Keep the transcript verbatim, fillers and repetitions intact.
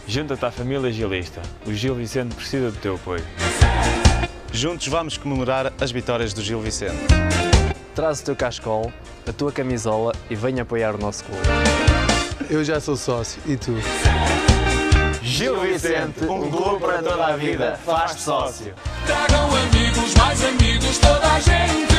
Junta-te à família gilista. O Gil Vicente precisa do teu apoio. Juntos vamos comemorar as vitórias do Gil Vicente. Traz o teu cascol, a tua camisola e venha apoiar o nosso clube. Eu já sou sócio, e tu? Gil Vicente, um clube para toda a vida. Faz-te sócio. Tragam amigos, mais amigos, toda a gente.